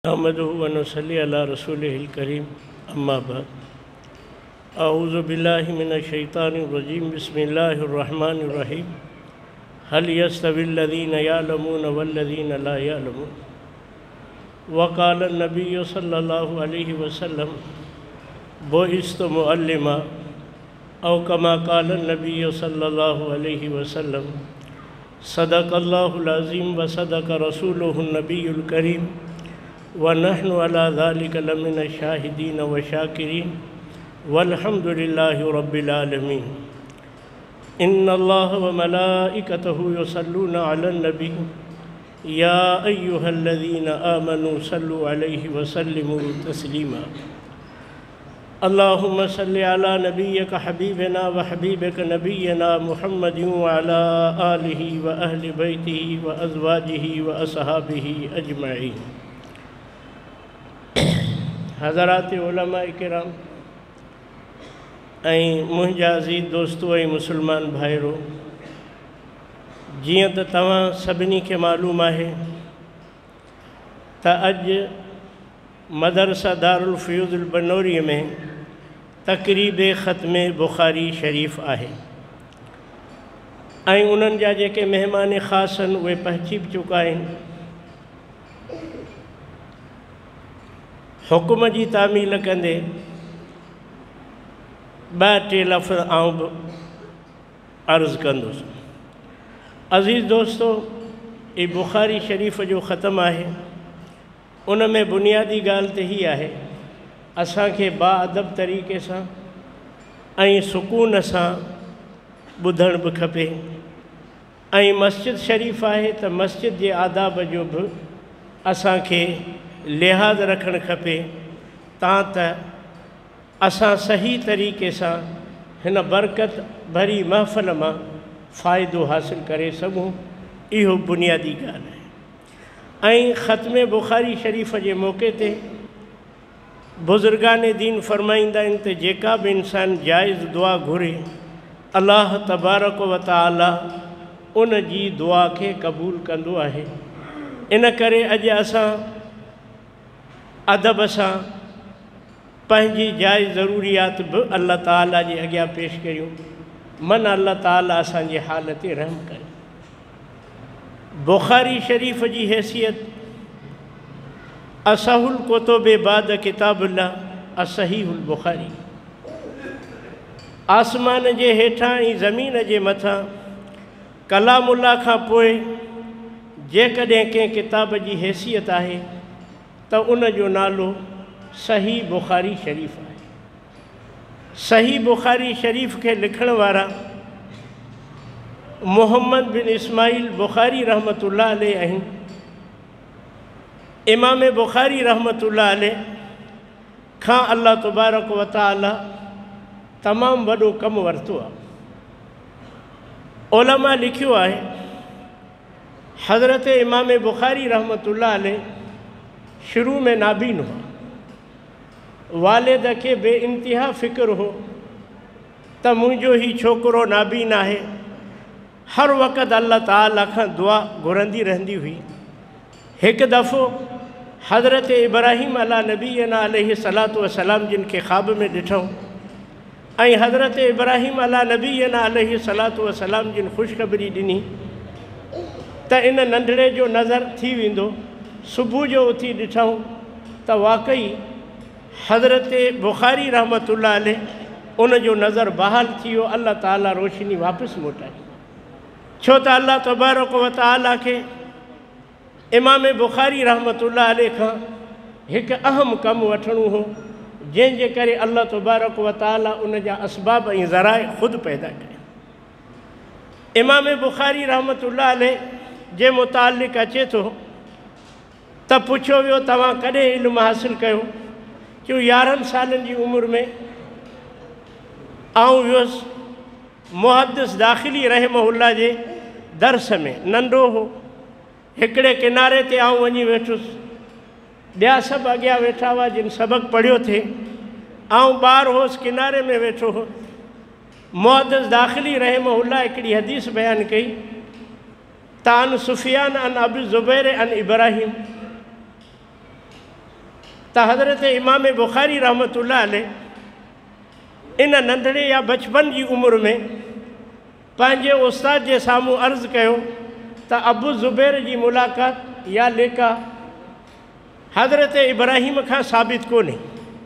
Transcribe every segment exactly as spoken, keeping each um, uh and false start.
نحمده ونصلي على رسوله الكريم اما بعد اعوذ باللہ من الشیطان الرجیم بسم اللہ الرحمن الرحیم هل يستوي الذين يعلمون والذين لا يعلمون وقال النبي صلى الله عليه وسلم بعثت معلما او كما قال النبي صلى الله عليه وسلم صدق الله العظيم وصدق رسوله النبي الكريم ونحن على ذلك لمن الشاهدين والشاكرين والحمد لله رب العالمين إن الله وملائكته يصلون على النبي يا أيها الذين آمنوا صلوا عليه وسلموا تسليما اللهم صل على نبيك حبيبنا وحبيبك نبينا محمد وعلى آله وأهل بيته وأزواجه وأصحابه أجمعين حضرات علماء کرام ऐं मुंहिंजा अज़ीज़ दोस्तो ऐं मुस्लमान भाइरो जीअं त तव्हां सभिनी खे मालूम आहे त अॼु मदरसा दारुल फ़यूज़ुल बनौरीअ में तक़रीब ख़त्म बुख़ारी शरीफ़ आहे ऐं उन्हनि जा जेके महिमान ख़ास आहिनि उहे पहुची बि चुका आहिनि हुकुम जी तामील कंदे ॿ टे लफ़्ज़ आउं बि अर्ज़ु कंदुसि अज़ीज़ दोस्तो ई बुख़ारी शरीफ़ जो ख़त्म आहे उन में बुनियादी ॻाल्हि त ही आहे असांखे बाअदब तरीक़े सां ऐं सुकून सां ॿुधण बि खपे ऐं मस्जिद शरीफ़ आहे त मस्जिद जे आदाब जो बि असांखे लिहाज़ रखणु खपे तां त असां सही तरीक़े सां हिन बरकत भरी महफ़िल मां फ़ाइदो हासिल करे सघूं इहो बुनियादी ॻाल्हि आहे ऐं ख़त्म बुख़ारी शरीफ़ जे मौक़े ते बुज़ुर्गान दीन फ़रमाईंदा आहिनि त जेका बि इंसान जाइज़ दुआ घुरे अल्लाह तबारक व तआला उन जी दुआ खे क़बूल कंदो आहे इन करे अॼु असां अदब सां पंहिंजी जाइज़ ज़रूरियात बि अल्लाह ताला जे अॻियां पेश कयूं मन अल्लाह ताला असांजे हाल ते रहम करे बुख़ारी शरीफ़ जी हैसियत असहुल कुतुब बाद किताबुल्लाह असहीहुल बुख़ारी आसमान जे हेठां ऐं ज़मीन जे मथां कलामुल्लाह खां पोइ जेकॾहिं कंहिं किताब जी हैसियत आहे त उन जो नालो सही बुख़ारी शरीफ़ आहे सही बुख़ारी शरीफ़ के लिखण वारा मोहम्मद बिन इस्माइल बुख़ारी रहमतुल्लाह अलैह आहिनि इमाम बुख़ारी रहमतुल्लाह अलैह खां अल्लाह तबारक व तआला तमामु वॾो कमु वरितो आहे उलमा लिखियो आहे हज़रत इमाम बुख़ारी रहमतुल्लाह अलैह शुरू में नाबीन हुआ वालिद के बेइंतिहा फ़िक्र हो त मुंहिंजो ही छोकिरो नाबीन आहे हर वक़्त अल्लाह ताला खां दुआ घुरंदी रहंदी हुई हिकु दफ़ो हज़रत इब्राहिम अला नबीना अलैहि सलातु वसलाम जिन खे ख़्वाब में ॾिठऊं ऐं हज़रत इब्राहिम अला नबीना अलैहि सलातु वसलाम जिन ख़ुशख़बरी ॾिनी त इन नंढड़े जो नज़र थी वेंदो सुबुह जो उथी ॾिठऊं त वाक़ई हज़रत बुख़ारी रहमतुल्लाह अलैह उन जो नज़र बहाल थी वियो अल्लाह ताला रोशनी वापसि मोटाई छो त अल्लाह तबारक व तआला खे इमाम बुख़ारी रहमतुल्लाह अलैह खां हिकु अहम कमु वठिणो हो जंहिंजे करे अल्लाह तबारक व तआला उन जा असबाब ऐं ज़राए ख़ुदि पैदा कया इमाम बुख़ारी रहमतुल्लाह अलैह जे मुतालिक़ अचे थो त पुछियो वियो तव्हां कॾहिं इल्मु हासिलु कयो जो यारहं सालनि जी उमिरि में आऊं वियुसि मुहद्दिस दाख़िली रहमहुल्लाह जे दर्स में नंढो हो हिकिड़े किनारे ते आऊं वञी वेठुसि ॿिया सभु अॻियां वेठा हुआ जिन सबक़ु पढ़ियो थिए आऊं ॿारु हुउसि किनारे में वेठो हो मुहद्दिस दाख़िली रहमहुल्लाह हिकिड़ी हदीस बयानु कई तान सुफियान अन अबू ज़ुबैर अन इब्राहिम त हज़रत इमाम बुखारी रहमतुल्लाह अलैह इन नंढड़े या बचपन जी उम्र में पंहिंजे उस्ताद जे साम्हूं अर्ज़ु कयो त अबू ज़ुबैर जी मुलाक़ात या लेका हज़रत इब्राहिम खां साबित कोन्हे।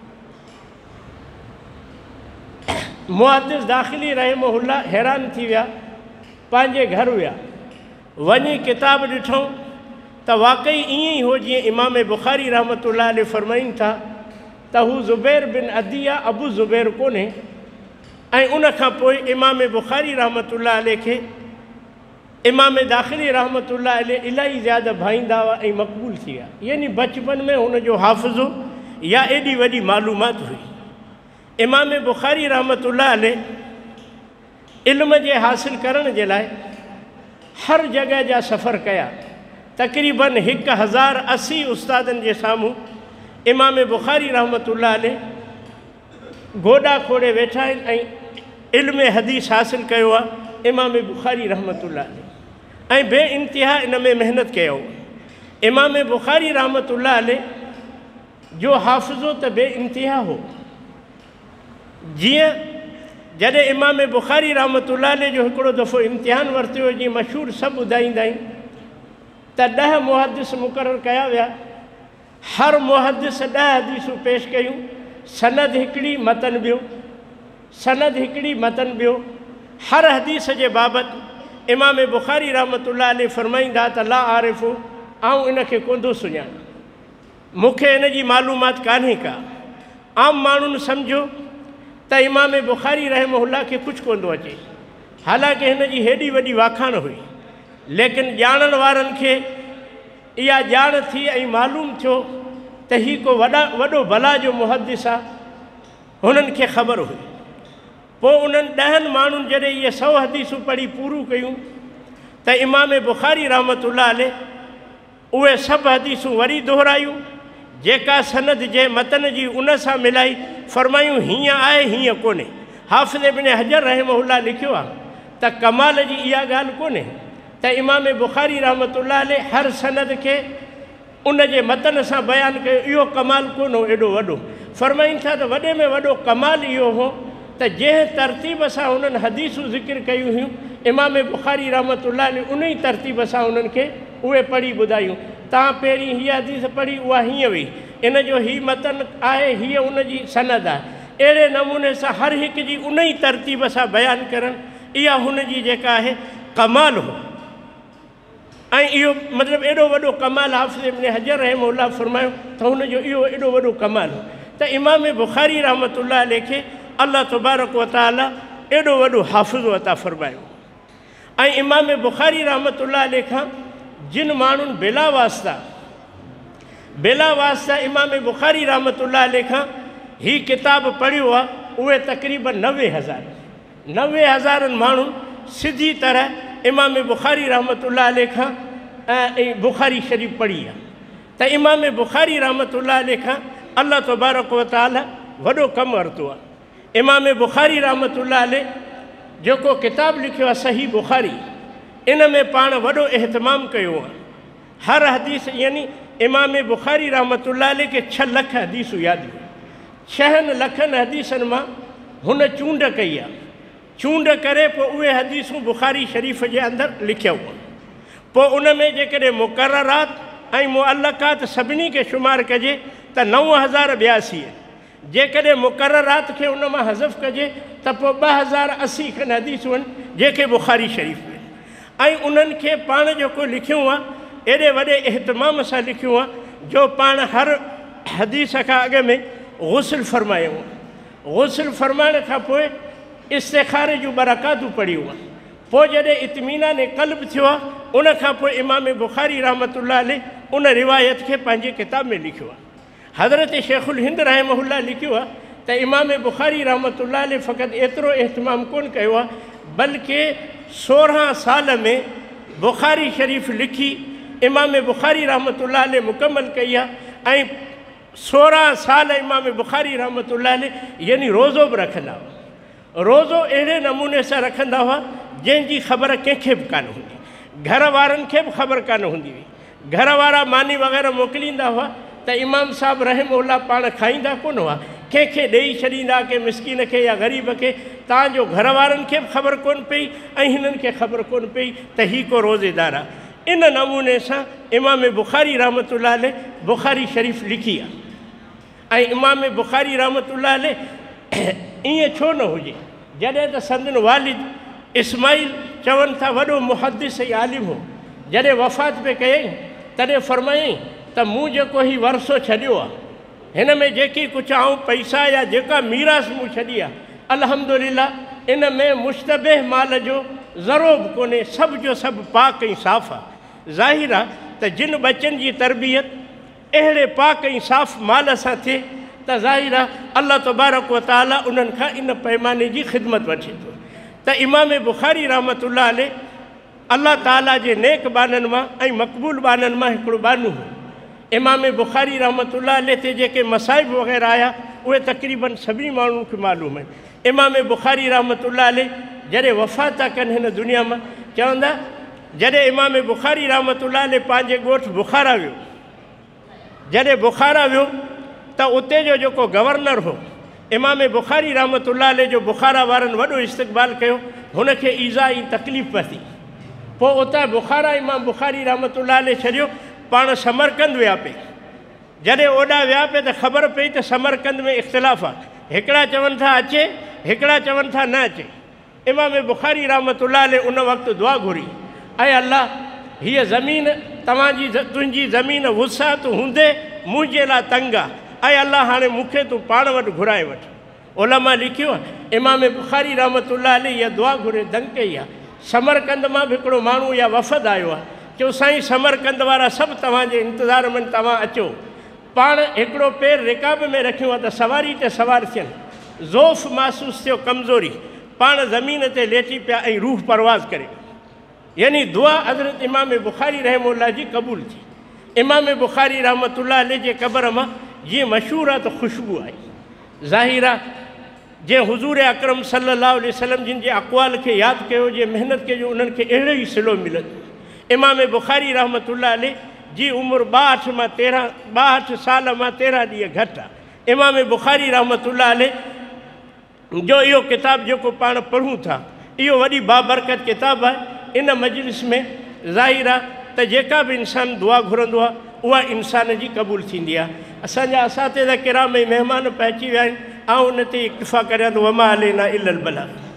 मुहद्दिस दाख़िली रहमहुल्लाह हैरान थी विया, पंहिंजे घर विया, वञी किताब ॾिठऊं त वाक़ई ईअं ई हो जीअं इमाम बुखारी रहमतुल्लाह अलैह फ़रमाइनि था त हू ज़ुबैर बिन अदिया अबू ज़ुबैर कोन्हे। ऐं उन खां पोइ इमाम बुखारी रहमतुल्लाह अलैह खे इमाम दाख़िली रहमतुल्लाह अलैह इलाही ज़्यादा भाईंदा हुआ ऐं मक़बूल थी विया। यानी बचपन में हुनजो हाफ़िज़ो या एॾी वॾी मालूमात हुई। इमाम बुखारी रहमतुल्लाह अलैह इल्म जे हासिल करण जे लाइ हर जॻह जा सफ़र कया। तक़रीबन हिकु हज़ार असी उस्तादनि जे साम्हूं इमाम बुखारी रहमतुल्लाह अलैह गोॾा खोड़े वेठा आहिनि ऐं इल्म हदीस हासिल कयो आहे इमाम बुखारी रहमतुल्लाह अलैह, ऐं बे इंतिहा इन में महिनत कयो। इमाम बुखारी रहमतुल्लाह अलैह जो हाफ़िज़ो त बे इंतिहा हो। जीअं जॾहिं इमाम बुखारी रहमतुल्लाह अलैह जो हिकिड़ो दफ़ो इम्तिहान वरितो हो, जीअं मशहूरु सभु ॿुधाईंदा आहिनि त ॾह मुहद्दिस मुक़ररु कया विया। हर मुहद्दिस ॾह हदीसूं पेश कयूं, सनद हिकिड़ी मतन ॿियो, सनद हिकिड़ी मतन ॿियो। हर हदीस जे बाबति इमाम बुखारी रहमतुल्लाह अलैह फ़रमाईंदा त ला आरिफ़ु, आऊं इन खे कोन थो सुञाणां, मूंखे इन जी मालूमात कान्हे का। आम माण्हुनि सम्झो त इमाम बुखारी रहमहुल्लाह खे कुझु कोन थो अचे, हालांकि हिन जी हेॾी वॾी वाखाण हुई, लेकिन ॼाणण वारनि खे इहा ॼाण थी ऐं मालूम थियो त हीउ को वॾा वॾो भला जो मुहद्दिस आहे, हुननि खे ख़बर हुई। पोइ उन्हनि ॾहनि माण्हुनि जॾहिं इहे सौ हदीसूं पढ़ी पूरियूं कयूं त इमाम बुखारी रहमतुल्लाह अलैह उहे सभु हदीसूं वरी दोहरायूं, जेका सनद जे मतन जी उन सां मिलाई फ़रमायूं हीअं आहे हीअं कोन्हे। हाफ़िज़ इब्न हजर रहमहुल्लाह लिखियो आहे त कमाल जी इहा ॻाल्हि कोन्हे त इमाम बुखारी रहमतुल्लाह अलैह हर सनद खे उन जे मतन सां बयानु कयो, इहो कमाल कोन हो एॾो वॾो। फ़रमाइनि था त वॾे में वॾो कमाल इहो हो त जंहिं तरतीब सां हुननि हदीसूं ज़िक्र कयूं हुयूं इमाम बुखारी रहमतुल्लाह अलैह उन ई तरतीब सां उन्हनि खे उहे पढ़ी ॿुधायूं। तव्हां पहिरीं हीअ हदीस पढ़ी, उहा हीअं हुई, इन जो हीउ मतन आहे, हीअ उन जी सनद आहे। अहिड़े नमूने सां हर हिक जी उन ई तरतीब सां बयानु करणु, इहा हुन जी जेका आहे कमाल हो। ऐं इहो मतिलबु एॾो वॾो कमाल हाफ़िज़ इब्न हजर रहमहुल्लाह फ़रमायो त हुनजो इहो एॾो वॾो कमाल हो त इमाम बुखारी रहमतुल्लाह अलैह खे अल्लाह तबारक व तआला एॾो वॾो हाफ़िज़ो अता फ़रमायो। ऐं इमाम बुखारी रहमतुल्लाह अलैह खां जिन माण्हुनि बिला वास्ता बिला वास्ता इमाम बुखारी रहमतुल्लाह अलैह खां हीउ किताब पढ़ियो आहे, उहे तक़रीबन नवे हज़ार नवे हज़ारनि माण्हुनि सिधी तरह इमाम बुखारी रहमतुल्लाह अलैह खां ऐं बुखारी शरीफ़ पढ़ी आहे। त इमाम बुखारी रहमतुल्लाह अलैह खां अल्लाह तबारक व तआला वॾो कमु वरितो आहे। इमाम बुखारी रहमतुल्लाह अलैह जेको किताब लिखियो आहे सही बुखारी, इन में पाण वॾो एहतमाम कयो आहे। हर हदीस यानी इमाम बुखारी रहमतुल्लाह अलैह खे छह लख हदीसूं यादि हुयूं। छहनि लखनि हदीसनि मां हुन चूंड कई आहे। चूंड करे पोइ उहे हदीसूं बुखारी शरीफ़ जे अंदरि लिखियऊं। पोइ उन में जेकॾहिं मुक़ररात ऐं मुअल्लक़ात सभिनी खे शुमार कजे त नव हज़ार ॿियासी, जेकॾहिं मुक़ररात खे उन मां हज़फ़ कजे त पोइ ॿ हज़ार असी खनि हदीसूं आहिनि जेके बुखारी शरीफ़ में। ऐं उन्हनि खे पाण जेको लिखियो आहे एॾे वॾे एहतमाम सां लिखियो आहे जो पाण हर हदीस खां अॻ में गुस्ल फ़रमायूं। गुस्ल फ़रमाइण खां पोइ इस्तिखारे जूं बरकातूं पढ़ियूं आहे। पोइ जॾहिं इत्मीनान क़ल्ब थियो आहे उन खां पोइ इमाम बुखारी रहमतुल्लाह अलैह उन रिवायत खे पंहिंजे किताब में लिखियो आहे। हज़रत शेखुल हिंद रहमहुल्लाह लिखियो आहे त इमाम बुखारी रहमतुल्लाह अलैह फ़क़ति एतिरो एहतमाम कोन कयो आहे, बल्कि सोरहं साल में बुखारी शरीफ़ लिखी इमाम बुखारी रहमतुल्लाह अलैह मुकमल कई आहे। ऐं सोरहं साल इमाम बुखारी रहमतुल्लाह अलैह यानी रोज़ो बि रखंदा हुआ। रोज़ो अहिड़े नमूने सां रखंदा हुआ जंहिंजी ख़बर कंहिंखे बि कान हूंदी, घर वारनि खे बि ख़बर कान हूंदी हुई। घर वारा मानी वग़ैरह मोकिलींदा हुआ त त इमाम साहब रहमहुल्लाह पाण खाईंदा कोन हुआ, कंहिंखे ॾेई छॾींदा के मिसकीन खे या ग़रीब खे। तव्हांजो घर वारनि खे बि ख़बर कोन पई ऐं हिननि खे ख़बर कोन पई त हीउ को रोज़ेदार आहे। इन नमूने सां इमाम बुख़ारी रहमतुल्लाह अलैह बुख़ारी शरीफ़ लिखी आहे। ऐं इमाम बुख़ारी रहमतुल्लाह अलैह ईअं छो न हुजे, जॾहिं त संदन वालिद इस्माइल चवनि था वॾो मुहद्दिस ऐं आलिम हो, जॾहिं वफ़ात पे कयईं तॾहिं फ़रमायईं त मूं जेको ही वरसो छॾियो आहे, हिन में जेकी कुझु आऊं पैसा या जेका मीरास मूं छॾी आहे, अल्हम्दुलिल्लाह इन में मुश्तबह माल जो ज़रो बि कोन्हे, सभु जो सभु पाक ऐं साफ़ आहे। ज़ाहिर आहे त जिन बचनि जी तरबियत अहिड़े पाक ऐं साफ़ माल सां थिए त ज़ाहिर आहे अल्लाह तबारक व तआला उन्हनि खां इन पैमाने जी ख़िदमत वठे थो। त इमाम बुख़ारी रहमतुल्लाह अलैह अल्लाह ताला जे नेक बाननि मां ऐं मक़बूल बाननि मां हिकिड़ो बानू हो। इमाम बुख़ारी रहमतुल्लाह अलैह ते जेके मसाइब वग़ैरह आया उहे तक़रीबन सभिनी माण्हुनि खे मालूम आहिनि। इमाम बुख़ारी रहमतुल्लाह अलैह जॾहिं वफ़ात था कनि हिन दुनिया मां, चवंदा जॾहिं इमाम बुख़ारी रहमतुल्लाह अलैह पंहिंजे ॻोठु बुख़ारा वियो, जॾहिं बुख़ारा वियो त उते जो जेको गवर्नर हो इमाम बुख़ारी रहमतुल्लाह अलैह जो बुख़ारा वारनि वॾो इस्तक़बाल कयो, हुनखे ईज़ा ऐं तकलीफ़ पती। पोइ उतां बुख़ारा इमाम बुख़ारी रहमतुल्लाह अलैह छॾियो, पाण समरकंद विया पे। जॾहिं ओॾा विया पे त ख़बर पई त समरकंद में इख़्तिलाफ़ आहे, हिकिड़ा चवनि था अचे, हिकिड़ा चवनि था न अचे। इमाम बुख़ारी रहमतुल्लाह अलैह उन वक़्तु दुआ घुरी, ऐं अल्लाह हीअ ज़मीन तव्हांजी तुंहिंजी ज़मीन वुसात हूंदे मुंहिंजे लाइ तंग आहे, ऐं अल्लाह हाणे मूंखे तूं पाण वटि घुराए वठि। उलमा लिखियो आहे इमाम बुख़ारी रहमतुल्लाह अलैह इहा दुआ घुरे दंग कई आहे। समरकंद मां बि हिकिड़ो माण्हू या वफ़द आयो आहे, चयो साईं समरकंद वारा सभु तव्हांजे इंतज़ार में, तव्हां अचो। पाण हिकिड़ो पेर रिकाब में रखियो आहे त सवारी ते सवार थियनि, ज़ोफ़ महसूसु थियो, कमज़ोरी, पाण ज़मीन ते लेटी पिया ऐं रूह परवाज़ करे। यानी दुआ हज़रत इमाम बुख़ारी रहमतुल्लाह जी क़बूल थी। इमाम बुख़ारी रहमतुल्लाह अलैह जे क़बर मां जीअं मशहूरु आहे त ख़ुशबू आई। ज़ाहिर आहे जे हुज़ूर अकरम सल्लल्लाहु अलैहि वसल्लम जिन जे अक़वाल खे यादि कयो, जे महिनत कयो, उन्हनि खे अहिड़ो ई सिलो मिलंदो। इमाम बुख़ारी रहमतुल्लाह अलैह जी उमिरि ॿाहठि मां तेरहं ॿाहठि साल मां तेरहं ॾींहं घटि आहे। इमाम बुख़ारी रहमतुल्लाह अलैह जो इहो किताबु जेको पाण पढ़ूं था, इहो वॾी बाबरकत किताबु आहे। इन मजलिस में ज़ाहिर आहे त जेका बि इंसानु दुआ घुरंदो आहे उहा इंसान जी क़बूल थींदी आहे। असांजा असातिज़ा किराम ऐं महिमान पहुची विया आहिनि, ऐं उन ते इक्तिफ़ा करियां थो, वमा अलैना इल्लल बलाग।